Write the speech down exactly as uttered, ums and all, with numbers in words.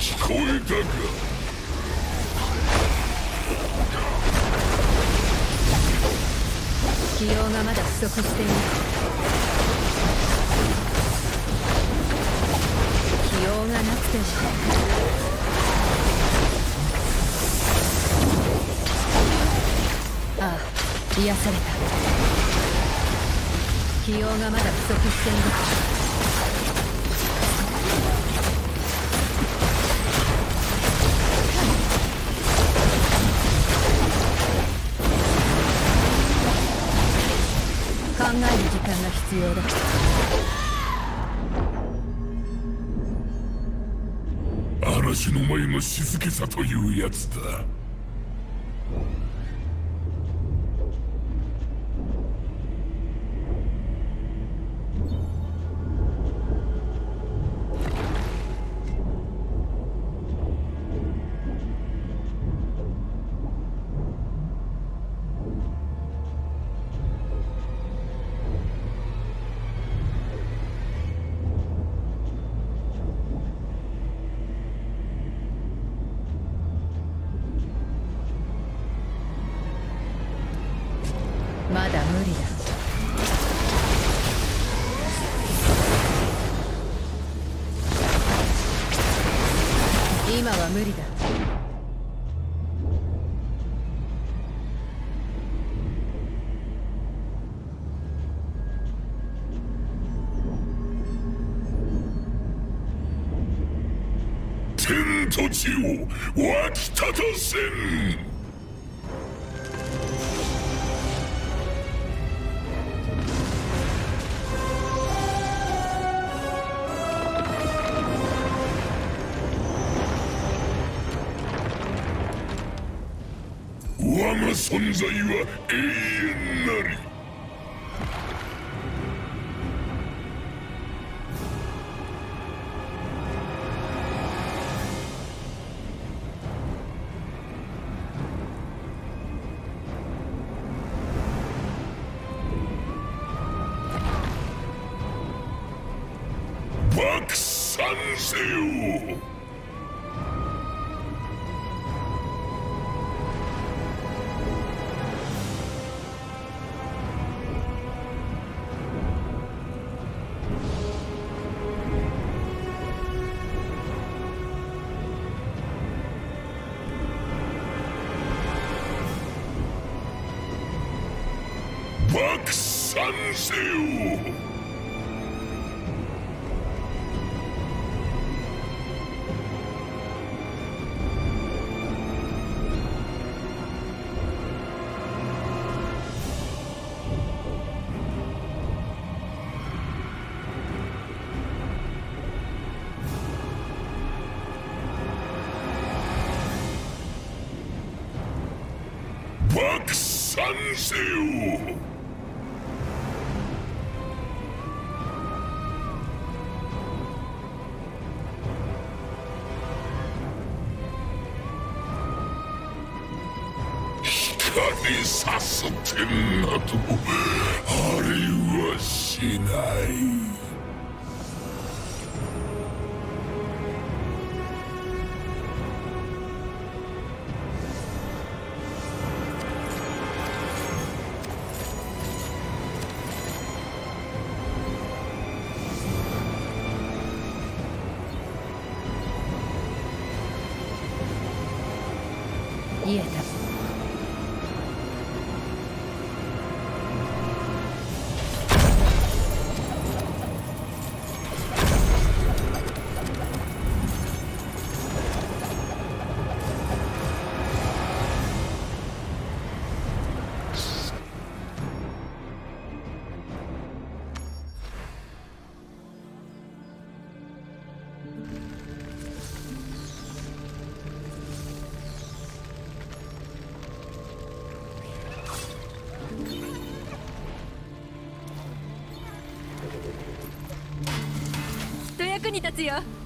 聞こえたか。 気量がまだ不足している。気量がなくても。ああ、癒された。気量がまだ不足している。考える時間が必要だ。 嵐の前の静けさというやつだ。 まだ無理だ。今は無理だ。 天と地を沸き立たせん。我が存在は永遠なり。爆散せよ。爆散せよ。爆散せよ。光さす点などありはしない。 癒えた。きっと役に立つよ。